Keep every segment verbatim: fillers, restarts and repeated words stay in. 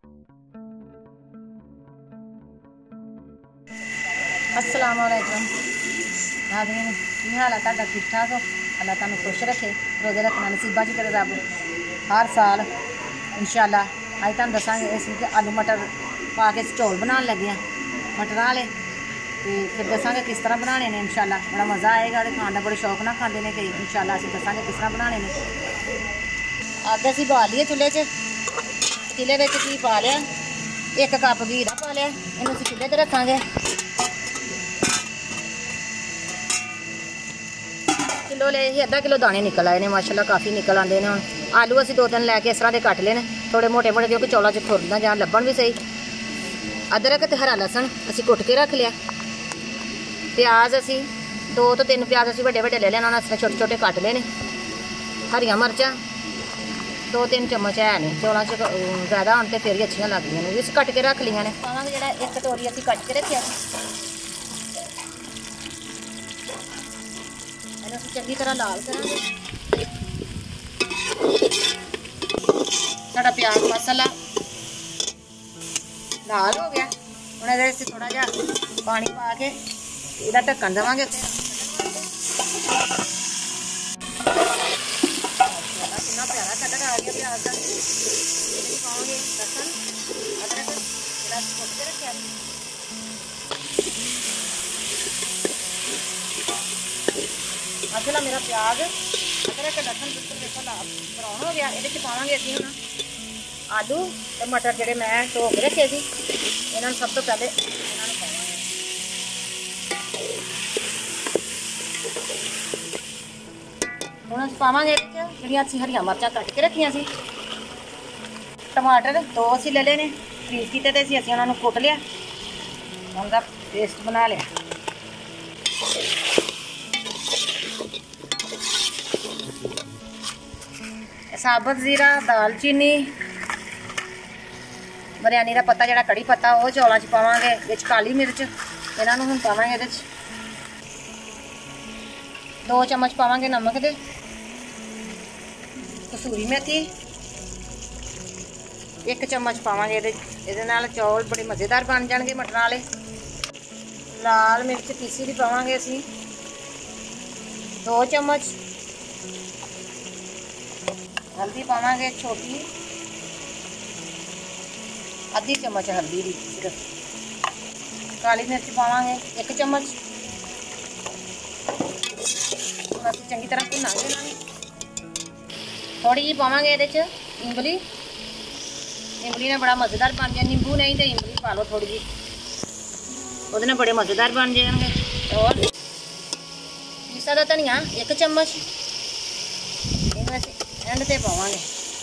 अस्सलाम वालेकुम नाज़रीन, की हाल है तुहाडा? ठीक ठाक हो? अल्लाह तुहानू खुश रखे, रोज़े रखना नसीबा च करे रब हर साल इंशाअल्लाह। अज तुहानू दसांगे इस कि आलू मटर पा के चौल बनाने लगे हैं मटर वाले, तो फिर दसांगे किस तरह बनाने ने। इंशाअल्लाह बड़ा मज़ा आएगा, तो खाने का बड़े शौक ना खाते हैं कई। इंशाअल्लाह असीं दसांगे किस तरह बनाने ने। अग्ग असीं बाल ली चुल्हे च, पतीले विच घी पा लिया, एक कप घी दा पा लिया, इनू असीं चुल्हे ते रखांगे। किलो ले ही अद्धा किलो दाने निकल आए ने माशाल्लाह, काफ़ी निकल आते हैं। हम आलू असीं दो तीन लैके इस तरह के कट लेने, थोड़े मोटे मोटे, क्योंकि चौलों च थुर ना जान, लब्भण भी सही। अदरक ते हरा लसन असीं कुट के रख लिया। प्याज असीं दो तो तीन प्याज असीं वड्डे वड्डे ले लेना, उन्होंने इस तरह छोटे छोटे कट लेने। हरियां मरचां दो तीन चम्मच है ने, चौलों च ज़्यादा होने तो फिर ही अच्छियां लगदियां ने, इस कट के रख लिया ने। पावांगे जिहड़ा एक कटोरी असीं कट के रखिया, चंगी तरह लाल करांगे। साडा प्याज मसाला लाल हो गया, हुण इहदे विच थोड़ा जिहा पानी पा के इहदा ढक्कन देवांगे। कितना प्यारा कलर आ गया प्याज का। पावांगे लसन अदरक जिहड़ा कुट के रखिया, माशाल्लाह मेरा प्याज अदरक लसन बिल्कुल देखो लाल ब्राउन हो गया। ये पावांगे असीं हुण आलू ते मटर जिहड़े मैं धो के रखे सी, इन्हां नूं सब तो पहले इन्हां नूं पावांगे। हुण असीं पावांगे इहदे च जिहड़ियां असीं हरियां मरचां कट के रखियां सी। टमाटर दो असीं ले लए ने फ्रीज कीते, ते असीं उन्हां नूं कुट लिया, उनका पेस्ट बना लिया। साबुत जीरा, दालचीनी, बिरयानी का पत्ता जिहड़ा कड़ी पत्ता वो चौलों च पावांगे, विच काली मिर्च इन्हां नूं हुण पावांगे। इहदे च दो चम्मच पावांगे नमक दे, कसूरी मेथी एक चम्मच पावांगे। इहदे इहदे नाल चौल बड़े मज़ेदार बन जाणगे मटरां वाले। लाल मिर्च पीसी भी पावांगे असीं दो चम्मच। हल्दी पावांगे छोटी आधी चम्मच हल्दी दी सिर्फ। काली मिर्च पावांगे एक चम्मच। असीं चंगी तरह भुनांगे इन्हां नूं। थोड़ी जी पावांगे इहदे च इमली, इमली ने बड़ा मज़ेदार बन जाए। नींबू नहीं तो इमली पा लो थोड़ी जी, उहदे नाल बड़े मज़ेदार बन जाएंगे। और पीसा दा धनिया एक चम्मच एंड ते पावांगे।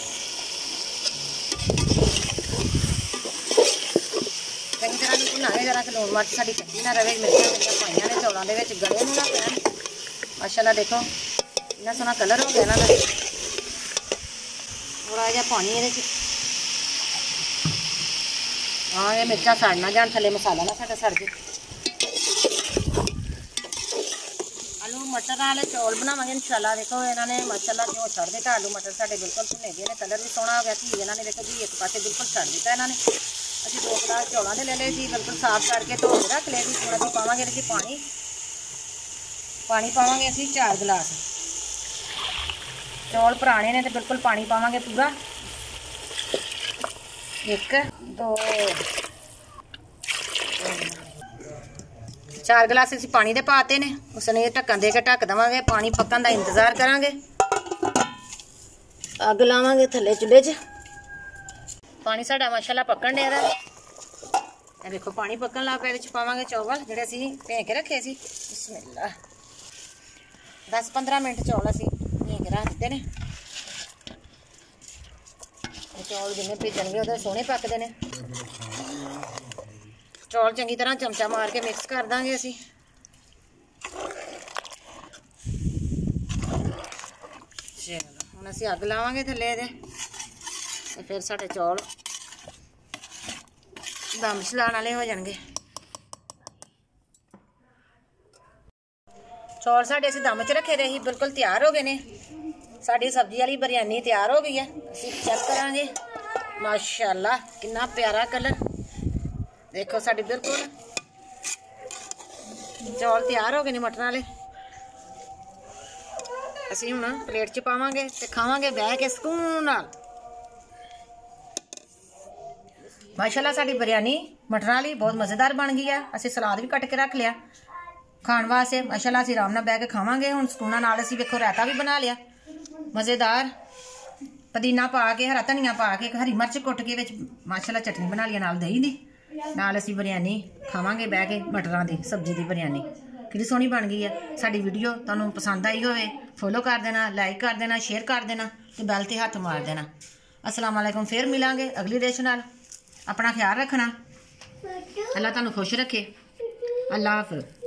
चंगी तरह भुनांगे जरा कि लूण मिर्च साडी कच्ची ना रहे। मिर्चां जिहड़ियां पाईयां ने चौलों दे विच गले नूं ना पैण। माशाल्लाह देखो इन्ना सोहना कलर हो गया इन्हां दा। थोड़ा जिहा पानी इहदे च हाँ, ये मिर्चां सड़ ना जाण, थल्ले मसाला ना साडा सड़ जाए। आलू मटर वाले चौल बनावांगे इंशाल्लाह। देखो इन्होंने माशाल्लाह क्यों छड़ दिता, आलू मटर साडे बिल्कुल भुने गए ने, कलर भी सोहना हो गया। घी इन्होंने देखो जी एक पासे बिल्कुल छड़ दिता इन्होंने। असीं दो गिलास चौलों के ले ले जी, बिल्कुल साफ करके धो के रख ले जी। थोड़ा जी पावांगे इहदे च पानी, पानी पावांगे असीं चार गिलास। चौल पुराने ने तो बिल्कुल पानी पावांगे पूरा एक दो चार गिलास असीं पानी दे पाते ने। उसने ढक्कन दे के ढक देवांगे, पानी पक्कण दा इंतज़ार करांगे। अग लावांगे थल्ले चुल्हे च। पानी साडा माशाल्लाह पक्कण दिया दा। ये देखो पानी पक्कण लग पिया। इहदे च पावांगे चौल जिहड़े असीं भे के रखे सी। बिस्मिल्लाह दस पंद्रह मिनट चौल असीं भे के रख दित्ते ने। चौल जिन्ने भिजणगे उहदे सोहणे पकदे ने। चौल चंगी तरह चमचा मार के मिक्स कर देंगे असीं। चलो हुण असीं अग लावांगे थल्ले इहदे, ते फिर साडे चौल दम छलाण वाले हो जाणगे। चौल साडे असीं दम च रखे दे ही, बिल्कुल तैयार हो गए ने। साडी सब्जी वाली बिरयानी तैयार हो गई है। असीं चेक करांगे माशाअल्लाह कितना प्यारा कलर देखो साड़ी बिल्कुल चौल तैयार हो गए ने मटन वाले असी हुण प्लेट च पावांगे ते खावांगे बह के सुकून नाल। माशाअल्लाह साड़ी बिरयानी मटन वाली बहुत मज़ेदार बन गई है। असी सलाद भी कट के रख लिया खाण वास्ते। माशाअल्लाह असी आराम नाल बह के खावांगे हुण सुकूना नाल। असी वेखो रायता भी बना लिया मज़ेदार पुदीना पा के हरा धनिया पा के हरी मिर्च कुट के विच माशाअल्लाह चटनी बना लिया नाल दही दी नाल असी बिरयानी खावांगे बह के मटरां दी सब्जी दी बिरयानी। कितनी सोहनी बन गई है। साडी वीडियो तुहानूं पसंद आई होवे फॉलो कर देना लाइक कर देना शेयर कर देना ते बैल ते हत्थ मार देना। अस्सलाम वालेकुम फिर मिलांगे अगली डिश नाल। अपना ख्याल रखना अल्लाह तुहानूं खुश रखे। अल्लाह हाफिज़।